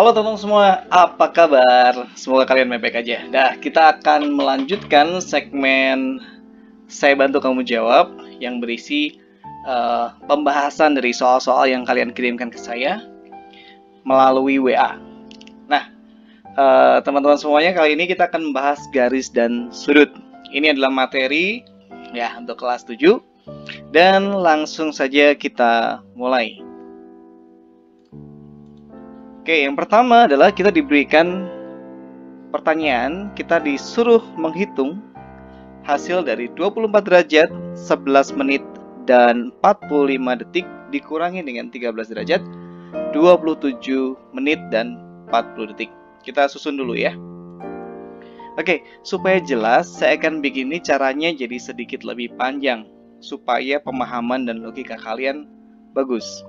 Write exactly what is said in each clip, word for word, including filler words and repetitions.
Halo teman-teman semua, apa kabar? Semoga kalian baik-baik aja. Nah, kita akan melanjutkan segmen Saya Bantu Kamu Jawab yang berisi uh, pembahasan dari soal-soal yang kalian kirimkan ke saya melalui W A. Nah, uh, teman-teman semuanya, kali ini kita akan membahas garis dan sudut. Ini adalah materi ya untuk kelas tujuh. Dan langsung saja kita mulai. Oke, yang pertama adalah kita diberikan pertanyaan, kita disuruh menghitung hasil dari dua puluh empat derajat, sebelas menit, dan empat puluh lima detik dikurangi dengan tiga belas derajat, dua puluh tujuh menit, dan empat puluh detik. Kita susun dulu ya. Oke, supaya jelas, saya akan bikin ini caranya jadi sedikit lebih panjang, supaya pemahaman dan logika kalian bagus.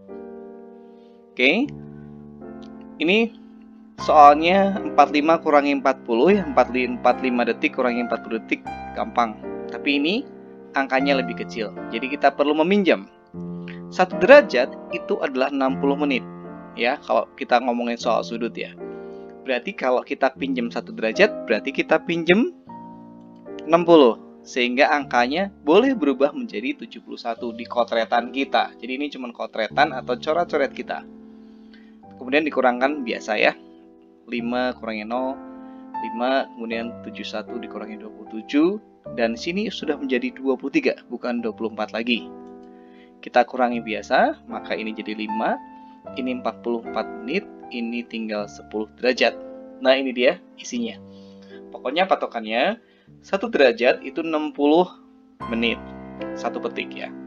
Oke. Ini soalnya empat puluh lima kurangi empat puluh ya, empat puluh lima detik kurangi empat puluh detik gampang. Tapi ini angkanya lebih kecil, jadi kita perlu meminjam. Satu derajat itu adalah enam puluh menit ya, kalau kita ngomongin soal sudut ya. Berarti kalau kita pinjam satu derajat, berarti kita pinjam enam puluh, sehingga angkanya boleh berubah menjadi tujuh puluh satu di kotretan kita. Jadi ini cuma kotretan atau coret-coret kita. Kemudian dikurangkan biasa ya, lima kurangi nol, lima, kemudian tujuh puluh satu dikurangi dua puluh tujuh, dan sini sudah menjadi dua puluh tiga, bukan dua puluh empat lagi. Kita kurangi biasa, maka ini jadi lima, ini empat puluh empat menit, ini tinggal sepuluh derajat. Nah, ini dia isinya. Pokoknya patokannya, satu derajat itu enam puluh menit, satu petik ya.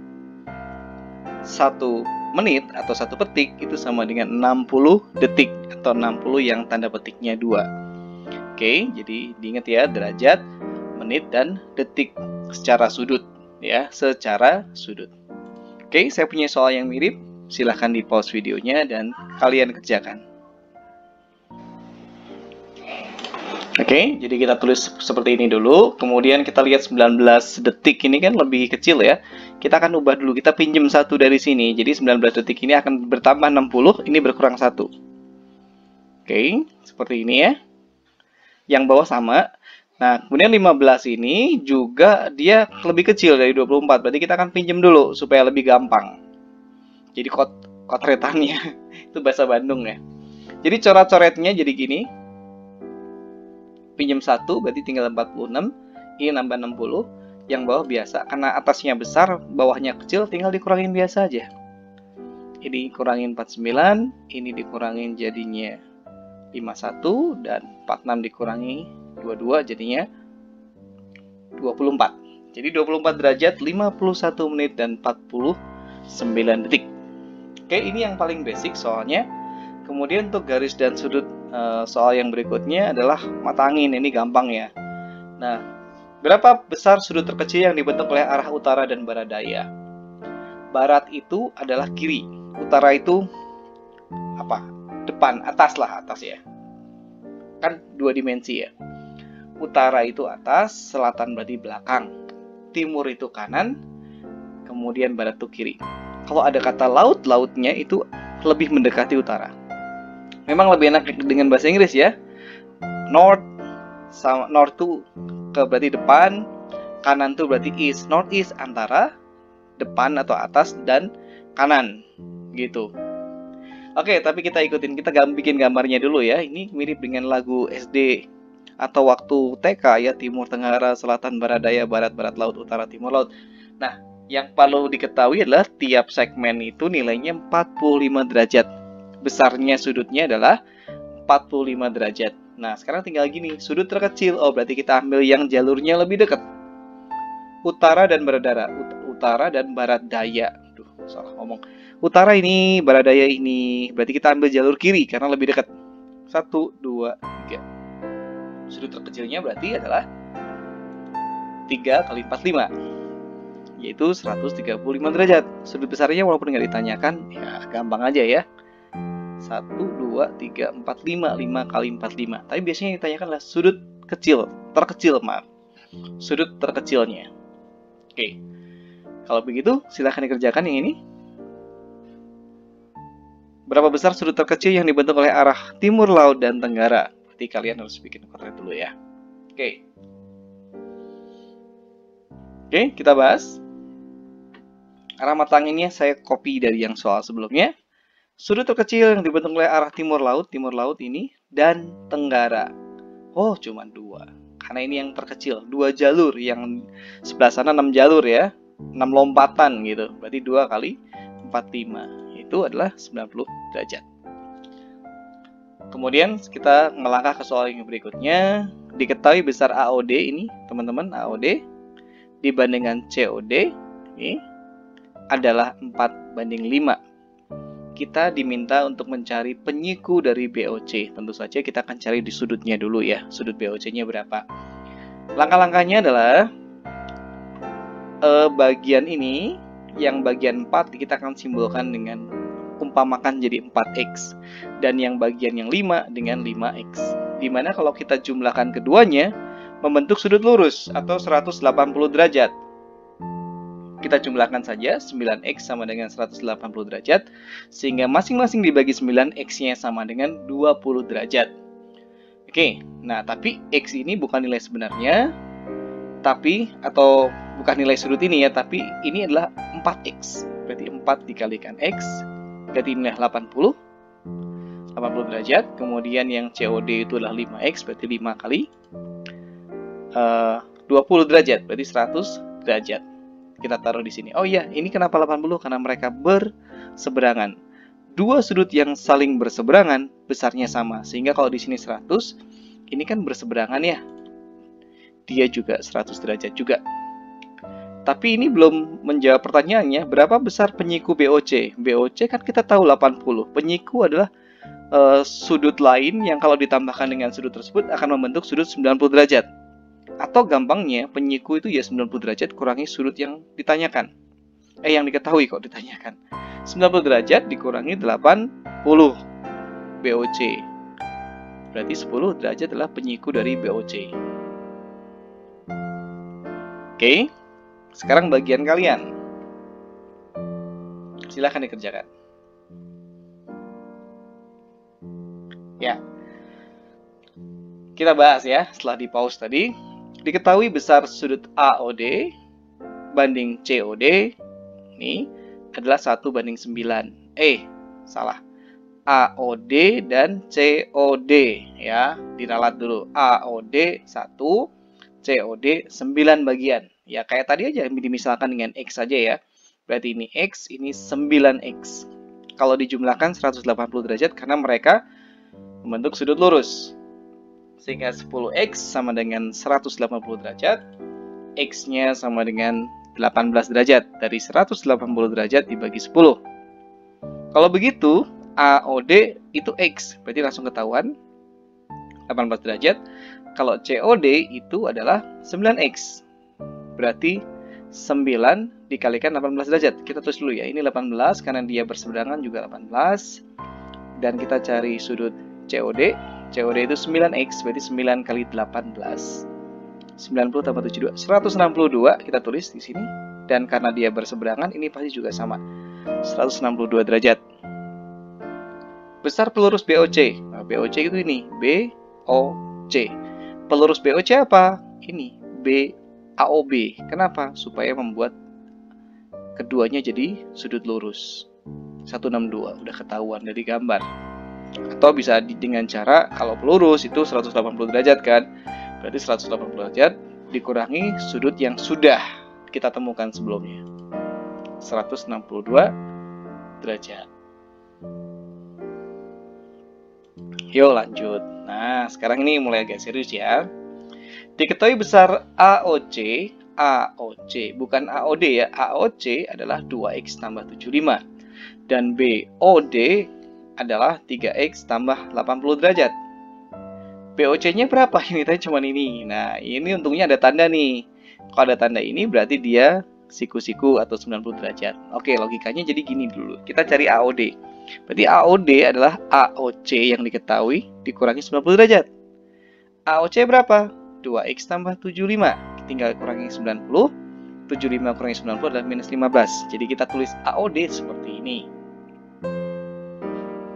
Satu menit atau satu petik itu sama dengan enam puluh detik atau enam puluh yang tanda petiknya dua. Oke, jadi diingat ya, derajat, menit, dan detik secara sudut ya, secara sudut. Oke, saya punya soal yang mirip, silahkan di pause videonya dan kalian kerjakan. Oke, jadi kita tulis seperti ini dulu, kemudian kita lihat sembilan belas detik ini kan lebih kecil ya. Kita akan ubah dulu, kita pinjam satu dari sini. Jadi sembilan belas detik ini akan bertambah enam puluh, ini berkurang satu. Oke, seperti ini ya. Yang bawah sama. Nah, kemudian lima belas ini juga dia lebih kecil dari dua puluh empat, berarti kita akan pinjam dulu supaya lebih gampang. Jadi kot kotretannya itu bahasa Bandung ya. Jadi coret-coretnya jadi gini. Pinjam satu berarti tinggal empat puluh enam, ini nambah enam puluh, yang bawah biasa, karena atasnya besar, bawahnya kecil, tinggal dikurangin biasa aja. Ini kurangin empat puluh sembilan, ini dikurangin jadinya lima puluh satu, dan empat puluh enam dikurangi dua puluh dua jadinya dua puluh empat. Jadi dua puluh empat derajat, lima puluh satu menit, dan empat puluh sembilan detik. Oke, ini yang paling basic soalnya. Kemudian untuk garis dan sudut, soal yang berikutnya adalah mata angin. Ini gampang ya. Nah, berapa besar sudut terkecil yang dibentuk oleh arah utara dan barat daya? Barat itu adalah kiri, utara itu apa? Depan, atas lah, atas ya. Kan dua dimensi ya. Utara itu atas, selatan berarti belakang, timur itu kanan, kemudian barat itu kiri. Kalau ada kata laut, lautnya itu lebih mendekati utara. Memang lebih enak dengan bahasa Inggris ya. North sama north tuh ke berarti depan, kanan tuh berarti east. North east antara depan atau atas dan kanan gitu. Oke, tapi kita ikutin, kita bikin gambarnya dulu ya. Ini mirip dengan lagu S D atau waktu T K ya, timur, tenggara, selatan, barat, daya, barat, barat, laut, utara, timur, laut. Nah, yang perlu diketahui adalah tiap segmen itu nilainya empat puluh lima derajat. Besarnya sudutnya adalah empat puluh lima derajat. Nah, sekarang tinggal gini, sudut terkecil. Oh, berarti kita ambil yang jalurnya lebih dekat. Utara dan barat daya. Utara dan barat daya. Duh, salah ngomong. Utara ini, barat daya ini. Berarti kita ambil jalur kiri karena lebih dekat. Satu, dua, tiga. Sudut terkecilnya berarti adalah tiga kali empat puluh lima. Yaitu seratus tiga puluh lima derajat. Sudut besarnya walaupun nggak ditanyakan, ya gampang aja ya. satu, dua, tiga, empat, lima. lima kali empat puluh lima. Tapi biasanya yang ditanyakan adalah sudut kecil, terkecil maaf. Sudut terkecilnya. Oke. Kalau begitu, silahkan dikerjakan yang ini. Berapa besar sudut terkecil yang dibentuk oleh arah timur laut dan tenggara? Berarti kalian harus bikin koordinat dulu ya. Oke. Oke, kita bahas. Arah mata anginnya saya copy dari yang soal sebelumnya. Sudut terkecil yang dibentuk oleh arah timur laut, timur laut ini, dan tenggara. Oh, cuma dua. Karena ini yang terkecil, dua jalur. Yang sebelah sana enam jalur ya, enam lompatan gitu. Berarti dua kali empat puluh lima. Itu adalah sembilan puluh derajat. Kemudian kita melangkah ke soal yang berikutnya. Diketahui besar A O D ini, teman-teman, A O D dibandingkan C O D ini adalah empat banding lima. Kita diminta untuk mencari penyiku dari B O C. Tentu saja kita akan cari di sudutnya dulu ya. Sudut B O C-nya berapa? Langkah-langkahnya adalah eh, bagian ini, yang bagian empat kita akan simbolkan dengan umpamakan jadi empat x. Dan yang bagian yang lima dengan lima x. Dimana kalau kita jumlahkan keduanya, membentuk sudut lurus atau seratus delapan puluh derajat. Kita jumlahkan saja, sembilan x sama dengan seratus delapan puluh derajat, sehingga masing-masing dibagi sembilan, x-nya sama dengan dua puluh derajat. Oke, nah tapi x ini bukan nilai sebenarnya, tapi, atau bukan nilai sudut ini ya, tapi ini adalah empat x. Berarti empat dikalikan x, berarti ini delapan puluh, delapan puluh derajat. Kemudian yang C O D itu adalah lima x, berarti lima kali uh, dua puluh derajat, berarti seratus derajat. Kita taruh di sini. Oh iya, ini kenapa delapan puluh? Karena mereka berseberangan. Dua sudut yang saling berseberangan besarnya sama. Sehingga kalau di sini seratus, ini kan berseberangan ya. Dia juga seratus derajat juga. Tapi ini belum menjawab pertanyaannya, berapa besar penyiku B O C? B O C kan kita tahu delapan puluh. Penyiku adalah uh, sudut lain yang kalau ditambahkan dengan sudut tersebut akan membentuk sudut sembilan puluh derajat. Atau gampangnya, penyiku itu ya sembilan puluh derajat kurangi sudut yang ditanyakan. Eh, yang diketahui kok ditanyakan. sembilan puluh derajat dikurangi delapan puluh B O C. Berarti sepuluh derajat adalah penyiku dari B O C. Oke, sekarang bagian kalian. Silahkan dikerjakan. Ya, kita bahas ya setelah di pause tadi. Diketahui besar sudut A O D banding C O D ini adalah satu banding sembilan. Eh, salah. A O D dan C O D ya, diralat dulu. A O D satu, C O D sembilan bagian. Ya, kayak tadi aja dimisalkan dengan X saja ya. Berarti ini X, ini sembilan x. Kalau dijumlahkan seratus delapan puluh derajat karena mereka membentuk sudut lurus. Sehingga sepuluh x sama dengan seratus delapan puluh derajat, x-nya sama dengan delapan belas derajat. Dari seratus delapan puluh derajat dibagi sepuluh. Kalau begitu, A O D itu x, berarti langsung ketahuan delapan belas derajat. Kalau C O D itu adalah sembilan x, berarti sembilan dikalikan delapan belas derajat. Kita tulis dulu ya, ini delapan belas karena dia berseberangan juga delapan belas. Dan kita cari sudut C O D. C O D itu sembilan x, berarti sembilan kali delapan belas. sembilan puluh tambah tujuh puluh dua, seratus enam puluh dua kita tulis di sini. Dan karena dia berseberangan, ini pasti juga sama, seratus enam puluh dua derajat. Besar pelurus B O C. Nah, B O C itu ini, B O C. Pelurus B O C apa? Ini, B A O B. Kenapa? Supaya membuat keduanya jadi sudut lurus. seratus enam puluh dua, udah ketahuan dari gambar. Atau bisa dengan cara, kalau pelurus itu seratus delapan puluh derajat kan. Berarti seratus delapan puluh derajat dikurangi sudut yang sudah kita temukan sebelumnya, seratus enam puluh dua derajat. Yuk lanjut. Nah, sekarang ini mulai agak serius ya. Diketahui besar A O C, A O C bukan A O D ya. A O C adalah dua x tambah tujuh puluh lima. Dan B O D adalah tiga x tambah delapan puluh derajat. B O C-nya berapa? Ini tadi cuma ini. Nah, ini untungnya ada tanda nih. Kalau ada tanda ini berarti dia siku-siku atau sembilan puluh derajat. Oke, logikanya jadi gini dulu. Kita cari A O D. Berarti A O D adalah A O C yang diketahui dikurangi sembilan puluh derajat. A O C berapa? dua x tambah tujuh puluh lima. Tinggal kurangi sembilan puluh. tujuh puluh lima kurangi sembilan puluh adalah minus lima belas. Jadi kita tulis A O D seperti ini.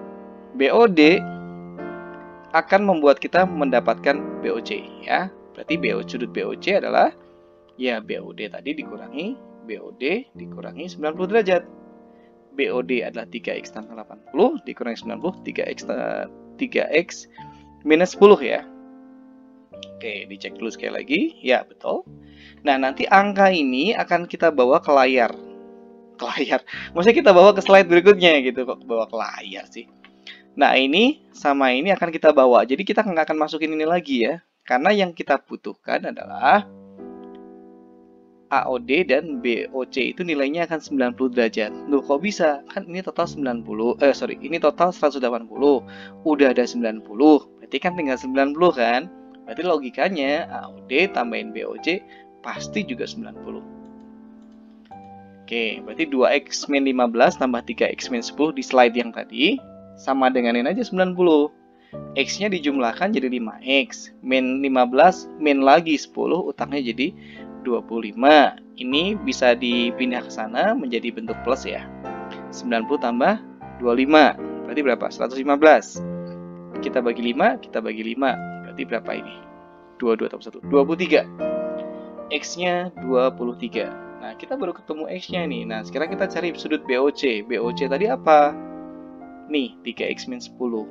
B O D akan membuat kita mendapatkan B O C ya. Berarti B O, sudut B O C adalah ya B O D tadi dikurangi B O D dikurangi sembilan puluh derajat. B O D adalah tiga X tambah delapan puluh dikurangi sembilan puluh, tiga X tiga X minus sepuluh ya. Oke, dicek dulu sekali lagi. Ya, betul. Nah, nanti angka ini akan kita bawa ke layar. Ke layar. Maksudnya kita bawa ke slide berikutnya gitu, kok bawa ke layar sih. Nah, ini sama ini akan kita bawa. Jadi kita nggak akan masukin ini lagi ya. Karena yang kita butuhkan adalah A O D dan B O C itu nilainya akan sembilan puluh derajat. Loh, kok bisa? Kan ini total sembilan puluh. Eh, sorry. Ini total seratus delapan puluh. Udah ada sembilan puluh. Berarti kan tinggal sembilan puluh kan? Berarti logikanya A O D tambahin B O C pasti juga sembilan puluh. Oke, berarti dua X min lima belas tambah tiga X min sepuluh di slide yang tadi sama denganin aja sembilan puluh. X-nya dijumlahkan jadi lima X. Min lima belas min lagi sepuluh, utangnya jadi dua puluh lima. Ini bisa dipindah ke sana menjadi bentuk plus ya. sembilan puluh tambah dua puluh lima. Berarti berapa? seratus lima belas. Kita bagi lima, kita bagi lima. Berarti berapa ini? dua puluh dua tambah satu, dua puluh tiga. X-nya dua puluh tiga. Nah, kita baru ketemu X-nya nih. Nah, sekarang kita cari sudut B O C. B O C tadi apa? Nih, tiga X min sepuluh.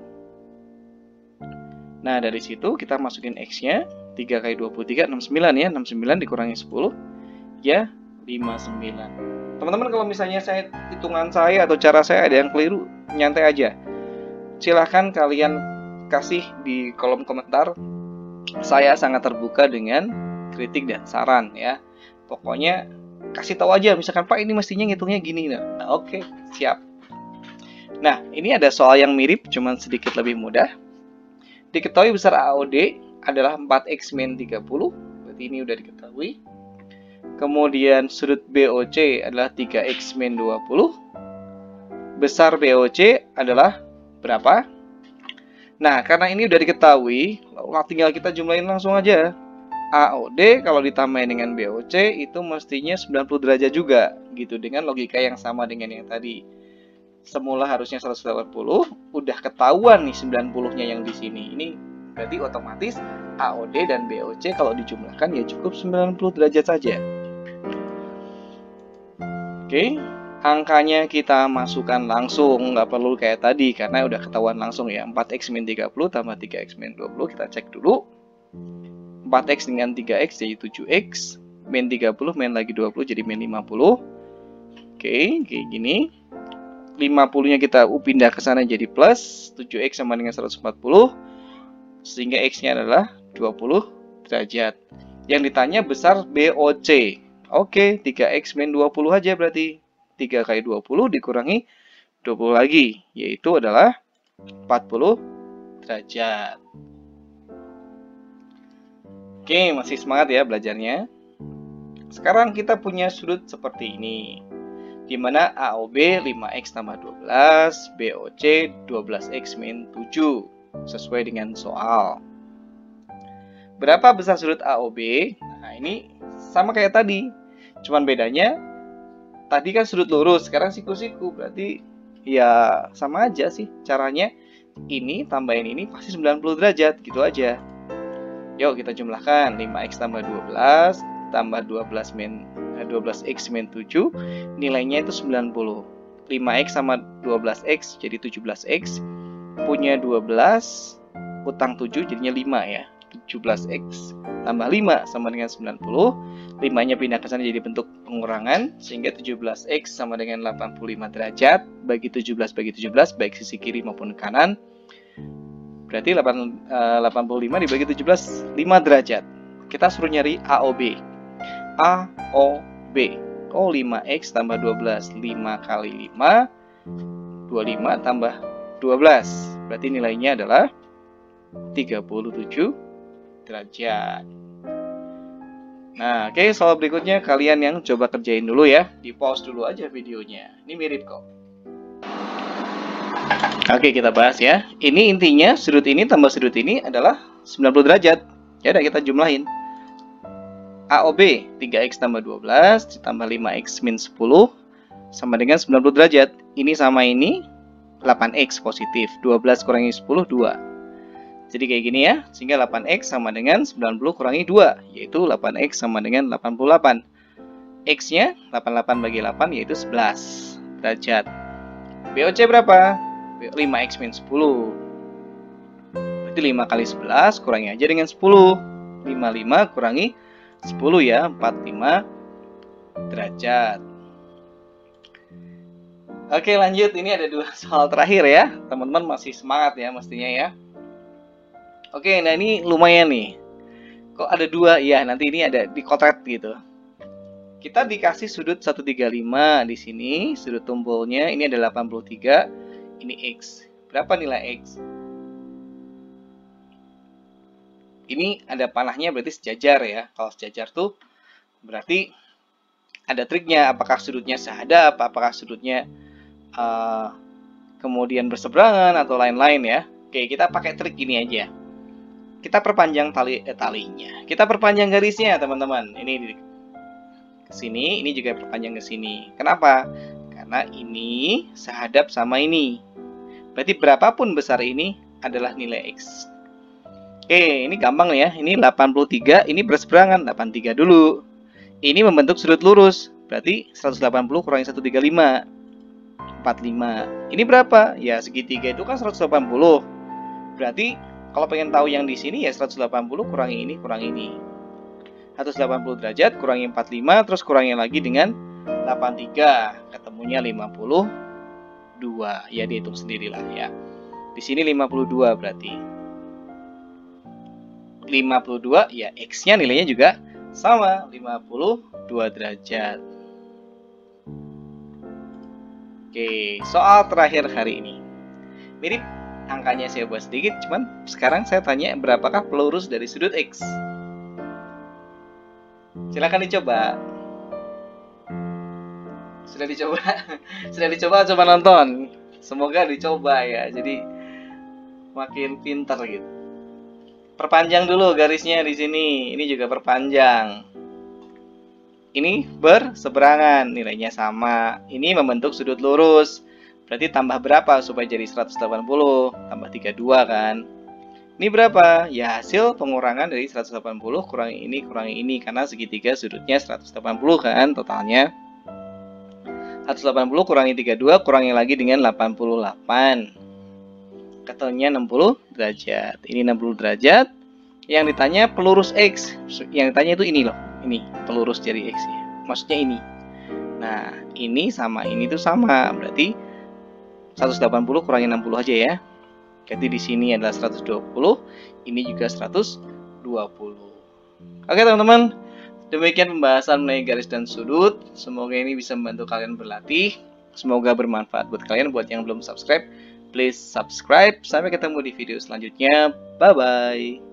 Nah, dari situ kita masukin X-nya. tiga kali dua puluh tiga, enam puluh sembilan ya. enam puluh sembilan dikurangi sepuluh, ya lima puluh sembilan. Teman-teman, kalau misalnya saya hitungan saya atau cara saya ada yang keliru, nyantai aja. Silahkan kalian kasih di kolom komentar. Saya sangat terbuka dengan kritik dan saran ya. Pokoknya kasih tahu aja, misalkan Pak ini mestinya ngitungnya gini. Nah, oke, okay, siap. Nah, ini ada soal yang mirip, cuman sedikit lebih mudah. Diketahui besar A O D adalah empat X min tiga puluh, berarti ini udah diketahui. Kemudian sudut B O C adalah tiga X min dua puluh. Besar B O C adalah berapa? Nah, karena ini udah diketahui, tinggal kita jumlahin langsung aja. A O D kalau ditambahin dengan B O C itu mestinya sembilan puluh derajat juga, gitu, dengan logika yang sama dengan yang tadi. Semula harusnya seratus delapan puluh, udah ketahuan nih sembilan puluh-nya yang di sini. Ini berarti otomatis A O D dan B O C kalau dijumlahkan ya cukup sembilan puluh derajat saja. Oke, angkanya kita masukkan langsung, nggak perlu kayak tadi karena udah ketahuan langsung ya. empat X min tiga puluh tambah tiga X min dua puluh, kita cek dulu. empat X dengan tiga X jadi tujuh X, min tiga puluh min lagi dua puluh jadi min lima puluh. Oke, kayak gini. lima puluh-nya kita pindah ke sana jadi plus, tujuh X sama dengan seratus empat puluh. Sehingga X-nya adalah dua puluh derajat. Yang ditanya besar B O C. Oke, tiga X min dua puluh aja berarti. tiga kali dua puluh dikurangi dua puluh lagi, yaitu adalah empat puluh derajat. Oke, masih semangat ya belajarnya. Sekarang kita punya sudut seperti ini, di mana A O B lima X tambah dua belas, B O C dua belas X min tujuh, sesuai dengan soal. Berapa besar sudut A O B? Nah, ini sama kayak tadi, cuman bedanya tadi kan sudut lurus, sekarang siku-siku, berarti ya sama aja sih caranya. Ini tambahin ini pasti sembilan puluh derajat, gitu aja. Yuk kita jumlahkan, lima X tambah dua belas tambah dua belas min dua belas X min tujuh, nilainya itu sembilan puluh. lima X sama dua belas X jadi tujuh belas X, punya dua belas, utang tujuh jadinya lima ya. tujuh belas X tambah lima sama dengan sembilan puluh. lima-nya pindah ke sana jadi bentuk pengurangan, sehingga tujuh belas X sama dengan delapan puluh lima derajat. Bagi tujuh belas bagi tujuh belas, baik sisi kiri maupun kanan. Berarti delapan puluh lima dibagi tujuh belas, lima derajat. Kita suruh nyari A O B. A O B. Oh, lima X tambah dua belas. lima kali lima, dua puluh lima tambah dua belas. Berarti nilainya adalah tiga puluh tujuh derajat. Nah, oke, okay, soal berikutnya kalian yang coba kerjain dulu ya. Di pause dulu aja videonya. Ini mirip kok. Oke, okay, kita bahas ya. Ini intinya sudut ini tambah sudut ini adalah sembilan puluh derajat. Ya udah, kita jumlahin. A O B tiga X tambah dua belas ditambah lima X min sepuluh sama dengan sembilan puluh derajat. Ini sama ini delapan X positif. dua belas kurangi sepuluh, dua. Jadi kayak gini ya, sehingga delapan X sama dengan sembilan puluh kurangi dua, yaitu delapan X sama dengan delapan puluh delapan. X-nya delapan puluh delapan bagi delapan, yaitu sebelas derajat. B O C berapa? lima X min sepuluh. Berarti lima kali sebelas, kurangi aja dengan sepuluh. lima puluh lima kurangi sepuluh ya, empat puluh lima derajat. Oke lanjut, ini ada dua soal terakhir ya. Teman-teman masih semangat ya mestinya ya. Oke, nah ini lumayan nih. Kok ada dua? Ya, nanti ini ada di kotret gitu. Kita dikasih sudut seratus tiga puluh lima di sini, sudut tumpulnya ini ada delapan puluh tiga, ini X. Berapa nilai X? Ini ada panahnya berarti sejajar ya. Kalau sejajar tuh berarti ada triknya, apakah sudutnya sehadap, apakah sudutnya uh, kemudian berseberangan atau lain-lain ya. Oke, kita pakai trik ini aja. Kita perpanjang tali eh, talinya. Kita perpanjang garisnya, teman-teman. Ini ke sini, ini juga perpanjang ke sini. Kenapa? Karena ini sehadap sama ini. Berarti berapapun besar ini adalah nilai X. Oke, ini gampang ya. Ini delapan puluh tiga, ini berseberangan, delapan puluh tiga dulu. Ini membentuk sudut lurus. Berarti seratus delapan puluh kurangi seratus tiga puluh lima, empat puluh lima. Ini berapa? Ya, segitiga itu kan seratus delapan puluh. Berarti kalau pengen tahu yang di sini ya seratus delapan puluh kurangi ini, kurangi ini. seratus delapan puluh derajat kurangi empat puluh lima, terus kurangi lagi dengan delapan puluh tiga. Ketemunya lima puluh dua. Ya, dihitung sendirilah ya. Di sini lima puluh dua berarti. lima puluh dua ya, X-nya nilainya juga sama, lima puluh dua derajat. Oke, soal terakhir hari ini. Mirip angkanya saya buat sedikit, cuman sekarang saya tanya berapakah pelurus dari sudut X. Silahkan dicoba. Sudah dicoba? Sudah dicoba, coba nonton. Semoga dicoba ya, jadi makin pintar gitu. Perpanjang dulu garisnya di sini. Ini juga perpanjang. Ini berseberangan, nilainya sama. Ini membentuk sudut lurus. Berarti tambah berapa supaya jadi seratus delapan puluh? Tambah tiga puluh dua kan? Ini berapa? Ya, hasil pengurangan dari seratus delapan puluh kurangi ini, kurangi ini. Karena segitiga sudutnya seratus delapan puluh kan totalnya. seratus delapan puluh kurangi tiga puluh dua, kurangi lagi dengan delapan puluh delapan. Ketemunya enam puluh derajat. Ini enam puluh derajat. Yang ditanya pelurus X. Yang ditanya itu ini loh. Ini pelurus dari X ya. Maksudnya ini. Nah, ini sama ini tuh sama. Berarti seratus delapan puluh kurangi enam puluh aja ya. Jadi di sini adalah seratus dua puluh, ini juga seratus dua puluh. Oke teman-teman, demikian pembahasan mengenai garis dan sudut. Semoga ini bisa membantu kalian berlatih. Semoga bermanfaat buat kalian. Buat yang belum subscribe, please subscribe. Sampai ketemu di video selanjutnya. Bye bye.